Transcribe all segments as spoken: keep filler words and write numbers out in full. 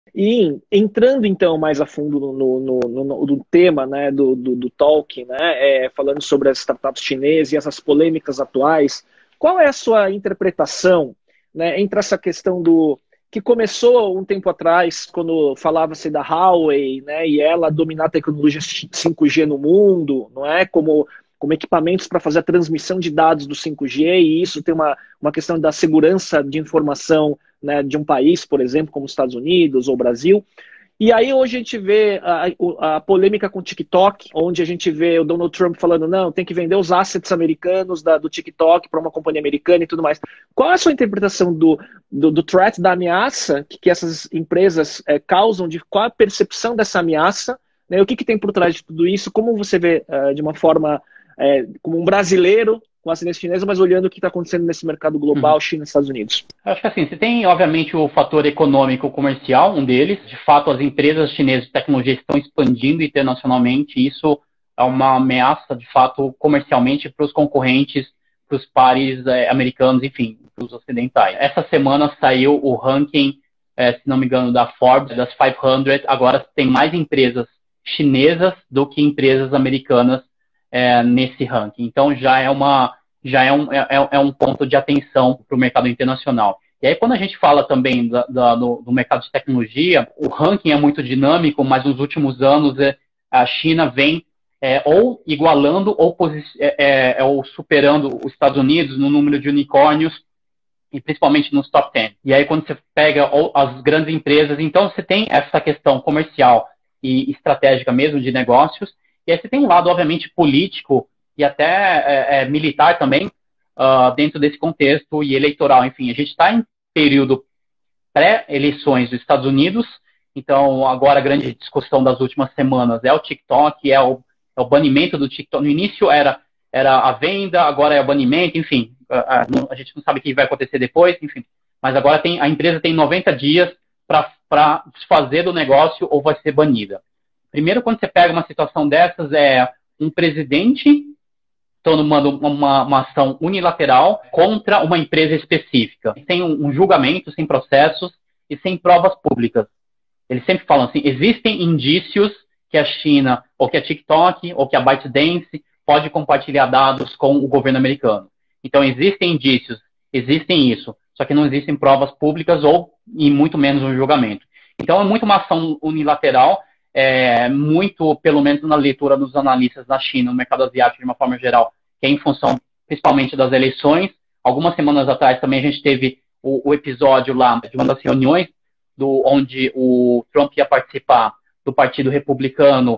E entrando então mais a fundo no, no, no, no- no tema, né, do, do, do talk, né, é, falando sobre as startups chinesas e essas polêmicas atuais, qual é a sua interpretação, né, entre essa questão do que começou um tempo atrás, quando falava-se da Huawei, né, e ela dominar a tecnologia cinco G no mundo, não é, como como equipamentos para fazer a transmissão de dados do cinco G, e isso tem uma, uma questão da segurança de informação, né, de um país, por exemplo, como os Estados Unidos ou Brasil. E aí hoje a gente vê a, a polêmica com o TikTok, onde a gente vê o Donald Trump falando, não, tem que vender os assets americanos da, do TikTok para uma companhia americana e tudo mais. Qual é a sua interpretação do, do, do threat, da ameaça que, que essas empresas é, causam, de qual a percepção dessa ameaça, né, o que, que tem por trás de tudo isso, como você vê uh, de uma forma, é, como um brasileiro com a ascendência chinesa, mas olhando o que está acontecendo nesse mercado global, Uhum. China e Estados Unidos? Acho que assim, você tem, obviamente, o fator econômico comercial, um deles. De fato, as empresas chinesas de tecnologia estão expandindo internacionalmente, e isso é uma ameaça, de fato, comercialmente para os concorrentes, para os pares é, americanos, enfim, para os ocidentais. Essa semana saiu o ranking, é, se não me engano, da Forbes, das quinhentas, agora tem mais empresas chinesas do que empresas americanas é, nesse ranking. Então, já é uma... já é um, é, é um ponto de atenção para o mercado internacional. E aí, quando a gente fala também da, da, do, do mercado de tecnologia, o ranking é muito dinâmico, mas nos últimos anos é, a China vem é, ou igualando ou, é, é, ou superando os Estados Unidos no número de unicórnios, e principalmente nos top dez. E aí, quando você pega as grandes empresas, então você tem essa questão comercial e estratégica mesmo de negócios, e aí você tem um lado, obviamente, político, e até é, é, militar também, uh, dentro desse contexto, e eleitoral. Enfim, a gente está em período pré-eleições dos Estados Unidos, então agora a grande discussão das últimas semanas é o TikTok, é o, é o banimento do TikTok. No início era, era a venda, agora é o banimento, enfim, a, a, a gente não sabe o que vai acontecer depois, enfim. Mas agora tem, a empresa tem noventa dias para desfazer do negócio ou vai ser banida. Primeiro, quando você pega uma situação dessas, é um presidente tomando uma, uma ação unilateral contra uma empresa específica, sem um, um julgamento, sem processos e sem provas públicas. Eles sempre falam assim, existem indícios que a China, ou que a TikTok, ou que a ByteDance pode compartilhar dados com o governo americano. Então, existem indícios, existem isso, só que não existem provas públicas ou, e muito menos um julgamento. Então, é muito uma ação unilateral, é, muito, pelo menos na leitura dos analistas da China, no mercado asiático de uma forma geral, que é em função principalmente das eleições. Algumas semanas atrás também a gente teve o, o episódio lá de uma das reuniões do, onde o Trump ia participar do Partido Republicano,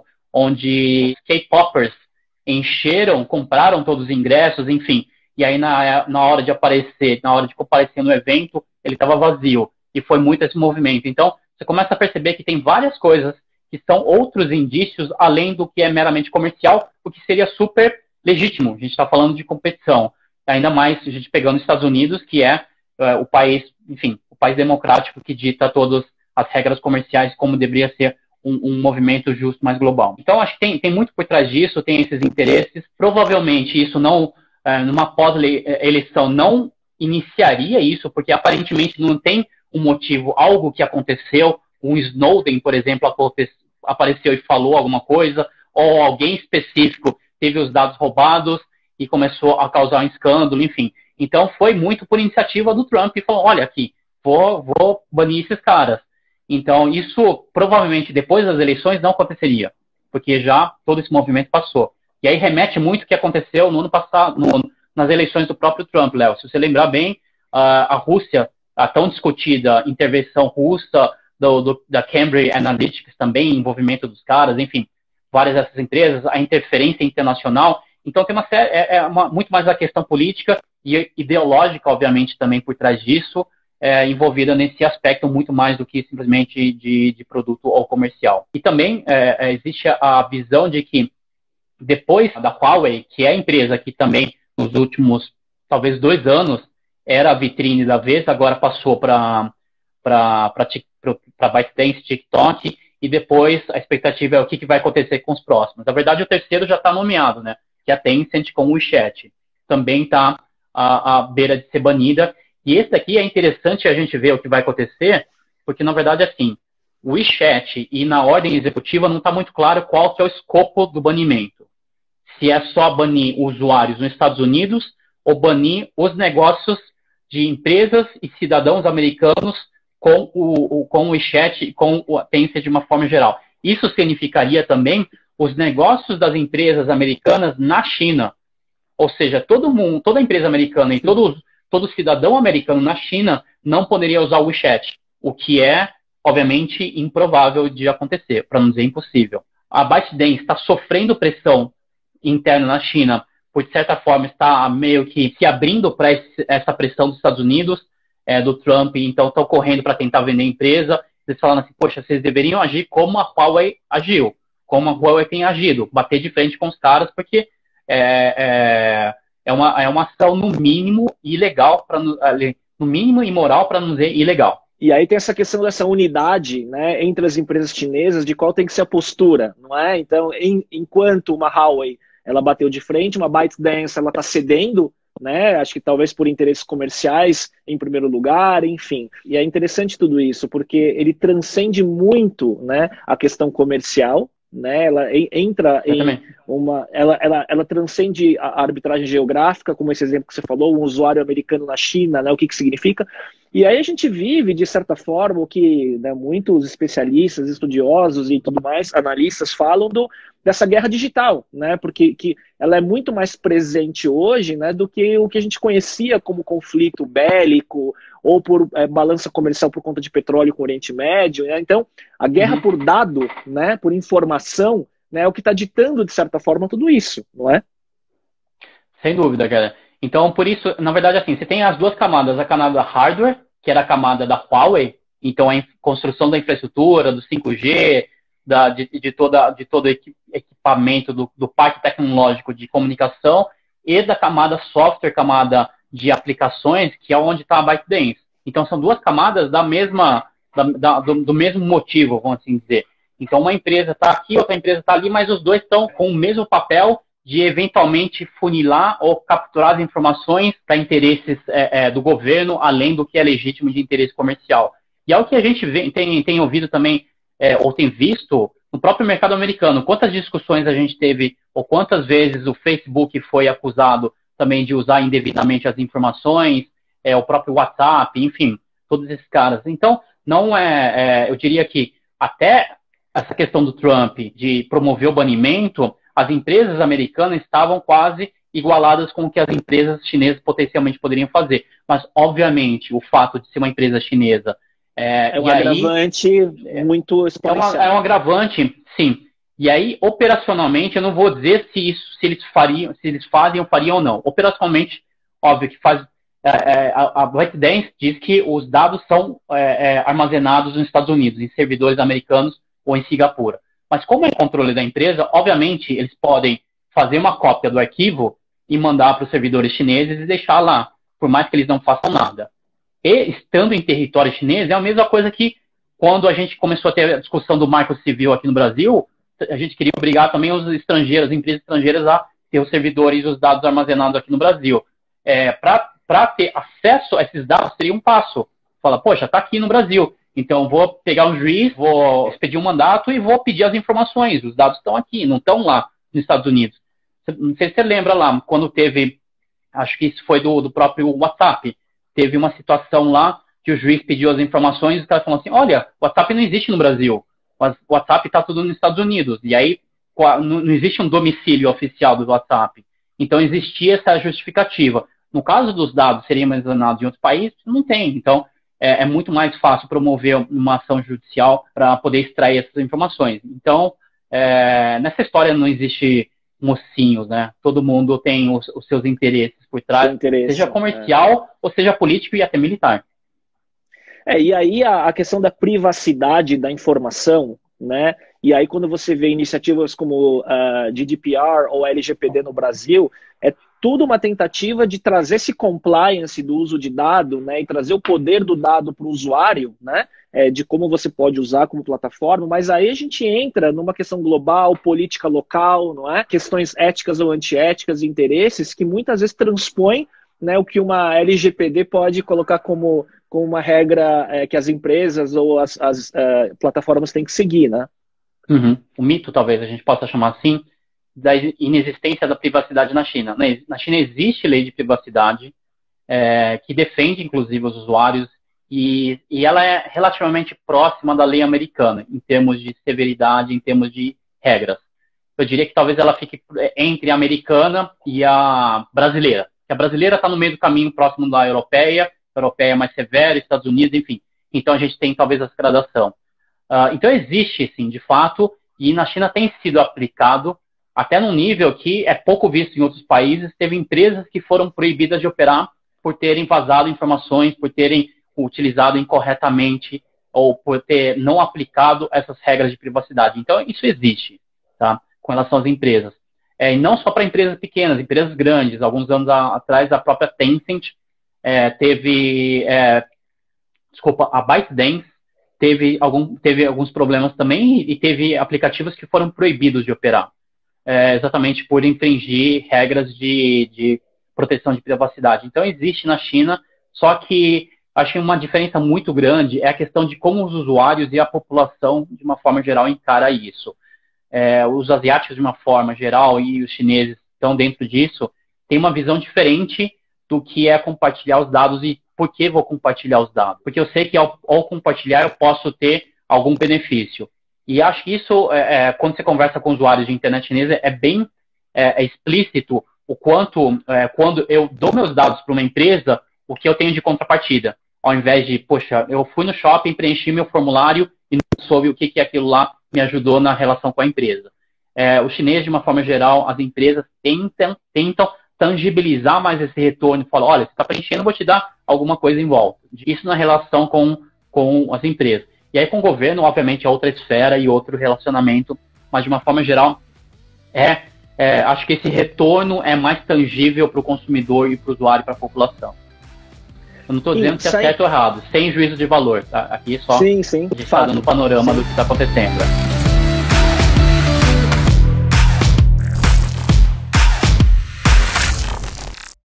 onde K-popers encheram, compraram todos os ingressos, enfim, e aí na, na hora de aparecer, na hora de comparecer no evento, ele estava vazio, e foi muito esse movimento. Então, você começa a perceber que tem várias coisas que são outros indícios, além do que é meramente comercial, o que seria super legítimo. A gente está falando de competição. Ainda mais a gente pegando os Estados Unidos, que é, é o país, enfim, o país democrático que dita todas as regras comerciais, como deveria ser um, um movimento justo mais global. Então, acho que tem, tem muito por trás disso, tem esses interesses. Provavelmente isso não, é, numa pós-eleição, não iniciaria isso, porque aparentemente não tem um motivo, algo que aconteceu, um Snowden, por exemplo, apareceu e falou alguma coisa, ou alguém específico teve os dados roubados e começou a causar um escândalo, enfim. Então, foi muito por iniciativa do Trump e falou, olha aqui, vou, vou banir esses caras. Então, isso provavelmente depois das eleições não aconteceria, porque já todo esse movimento passou. E aí remete muito o que aconteceu no ano passado, no, nas eleições do próprio Trump, Léo. Se você lembrar bem, a, a Rússia, a tão discutida intervenção russa, do, do, da Cambridge Analytics também, envolvimento dos caras, enfim, várias dessas empresas, a interferência internacional. Então, tem uma série, é, é uma, muito mais a questão política e ideológica, obviamente, também por trás disso, é, envolvida nesse aspecto muito mais do que simplesmente de, de produto ou comercial. E também é, existe a visão de que depois da Huawei, que é a empresa que também nos últimos, talvez dois anos, era a vitrine da vez, agora passou para para ByteDance, TikTok, e depois a expectativa é o que, que vai acontecer com os próximos. Na verdade, o terceiro já está nomeado, né? Que é a Tencent com o WeChat. Também está à, à beira de ser banida. E esse aqui é interessante a gente ver o que vai acontecer, porque, na verdade, assim, o WeChat e na ordem executiva não está muito claro qual que é o escopo do banimento. Se é só banir usuários nos Estados Unidos ou banir os negócios de empresas e cidadãos americanos com o, o, com o WeChat e com o Tencent de uma forma geral. Isso significaria também os negócios das empresas americanas na China. Ou seja, todo mundo, toda empresa americana e todo, todo cidadão americano na China não poderia usar o WeChat, o que é, obviamente, improvável de acontecer, para não dizer impossível. A ByteDance está sofrendo pressão interna na China, por de certa forma está meio que se abrindo para essa pressão dos Estados Unidos, é, do Trump, então estão correndo para tentar vender a empresa. Eles falando assim, poxa, vocês deveriam agir como a Huawei agiu, como a Huawei tem agido, bater de frente com os caras, porque é, é, é, uma, é uma ação no mínimo ilegal, pra, no mínimo imoral, para não dizer ilegal. E aí tem essa questão dessa unidade, né, entre as empresas chinesas, de qual tem que ser a postura, não é? Então, em, enquanto uma Huawei ela bateu de frente, uma ByteDance ela está cedendo, né? Acho que talvez por interesses comerciais em primeiro lugar, enfim. E é interessante tudo isso, porque ele transcende muito, né, a questão comercial, né? Ela entra Exatamente. em uma, ela, ela, ela transcende a arbitragem geográfica, como esse exemplo que você falou, um usuário americano na China, né? O que que significa? E aí a gente vive, de certa forma, o que, né, muitos especialistas, estudiosos e tudo mais, analistas falam do, dessa guerra digital, né? Porque que ela é muito mais presente hoje, né, do que o que a gente conhecia como conflito bélico ou por é, balança comercial por conta de petróleo com o Oriente Médio, né? Então, a guerra uhum. por dado, né, por informação, né, é o que está ditando, de certa forma, tudo isso, não é? Sem dúvida, cara. Então, por isso, na verdade, assim, você tem as duas camadas, a camada hardware, que era a camada da Huawei, então a construção da infraestrutura, do cinco G, da, de, de, toda, de todo equipamento, do, do parque tecnológico de comunicação, e da camada software, camada de aplicações, que é onde está a ByteDance. Então, são duas camadas da mesma, da, da, do, do mesmo motivo, vamos assim dizer. Então, uma empresa está aqui, outra empresa está ali, mas os dois estão com o mesmo papel de eventualmente funilar ou capturar as informações para interesses é, é, do governo, além do que é legítimo de interesse comercial. E é o que a gente vê, tem, tem ouvido também, é, ou tem visto, no próprio mercado americano. Quantas discussões a gente teve, ou quantas vezes o Facebook foi acusado também de usar indevidamente as informações, é, o próprio WhatsApp, enfim, todos esses caras. Então, não é, é eu diria que até essa questão do Trump de promover o banimento, as empresas americanas estavam quase igualadas com o que as empresas chinesas potencialmente poderiam fazer. Mas, obviamente, o fato de ser uma empresa chinesa... É, é um agravante aí, muito exponencial. É, uma, é um agravante, sim. E aí, operacionalmente, eu não vou dizer se, isso, se eles fariam, se eles fazem ou fariam ou não. Operacionalmente, óbvio que faz... É, é, a ByteDance diz que os dados são é, é, armazenados nos Estados Unidos, em servidores americanos ou em Singapura. Mas como é controle da empresa, obviamente, eles podem fazer uma cópia do arquivo e mandar para os servidores chineses e deixar lá, por mais que eles não façam nada. E, estando em território chinês, é a mesma coisa que quando a gente começou a ter a discussão do marco civil aqui no Brasil, a gente queria obrigar também os estrangeiros, as empresas estrangeiras a ter os servidores e os dados armazenados aqui no Brasil. É, para ter acesso a esses dados, seria um passo. Fala, poxa, está aqui no Brasil. Então, vou pegar um juiz, vou expedir um mandato e vou pedir as informações. Os dados estão aqui, não estão lá nos Estados Unidos. Não sei se você lembra lá, quando teve, acho que isso foi do, do próprio WhatsApp, teve uma situação lá que o juiz pediu as informações e o cara falou assim, olha, o WhatsApp não existe no Brasil, o WhatsApp está tudo nos Estados Unidos. E aí, não existe um domicílio oficial do WhatsApp. Então, existia essa justificativa. No caso dos dados serem armazenados em outros países, não tem. Então, é muito mais fácil promover uma ação judicial para poder extrair essas informações. Então, é, nessa história não existe mocinhos, né? Todo mundo tem os, os seus interesses por trás, interesse, seja comercial, é. ou seja político e até militar. É, e aí a, a questão da privacidade da informação, né? E aí quando você vê iniciativas como uh, G D P R ou L G P D no Brasil, é tudo uma tentativa de trazer esse compliance do uso de dado, né, e trazer o poder do dado para o usuário, né, é, de como você pode usar como plataforma, mas aí a gente entra numa questão global, política local, não é? Questões éticas ou antiéticas, interesses que muitas vezes transpõem né, o que uma L G P D pode colocar como, como uma regra é, que as empresas ou as, as uh, plataformas têm que seguir, né? Uhum. O mito, talvez a gente possa chamar assim, da inexistência da privacidade na China. Na China existe lei de privacidade é, que defende, inclusive, os usuários e, e ela é relativamente próxima da lei americana em termos de severidade, em termos de regras. Eu diria que talvez ela fique entre a americana e a brasileira. A brasileira está no meio do caminho próximo da europeia, a europeia é mais severa, Estados Unidos, enfim. Então a gente tem talvez essa gradação. Uh, então existe, sim, de fato, e na China tem sido aplicado até num nível que é pouco visto em outros países. Teve empresas que foram proibidas de operar por terem vazado informações, por terem utilizado incorretamente ou por ter não aplicado essas regras de privacidade. Então isso existe, tá? Com relação às empresas. É, e não só para empresas pequenas, empresas grandes. Alguns anos a, atrás, a própria Tencent é, teve, é, desculpa, a ByteDance teve, algum, teve alguns problemas também e teve aplicativos que foram proibidos de operar, é, exatamente por infringir regras de, de proteção de privacidade. Então existe na China, só que acho que uma diferença muito grande é a questão de como os usuários e a população, de uma forma geral, encara isso. É, os asiáticos, de uma forma geral, e os chineses estão dentro disso, têm uma visão diferente do que é compartilhar os dados e por que vou compartilhar os dados. Porque eu sei que ao, ao compartilhar eu posso ter algum benefício. E acho que isso, é, é, quando você conversa com usuários de internet chinesa, é bem é, é explícito o quanto, é, quando eu dou meus dados para uma empresa, o que eu tenho de contrapartida. Ao invés de, poxa, eu fui no shopping, preenchi meu formulário e não soube o que, que aquilo lá me ajudou na relação com a empresa. É, o chinês, de uma forma geral, as empresas tentam, tentam tangibilizar mais esse retorno e falam, olha, você está preenchendo, eu vou te dar alguma coisa em volta. Isso na relação com, com as empresas. E aí com o governo, obviamente, é outra esfera e outro relacionamento, mas de uma forma geral, é, é, acho que esse retorno é mais tangível para o consumidor e para o usuário e para a população. Eu não estou dizendo que é certo ou errado, sem juízo de valor, tá? Aqui só sim, sim, a gente está dando panorama do que está acontecendo.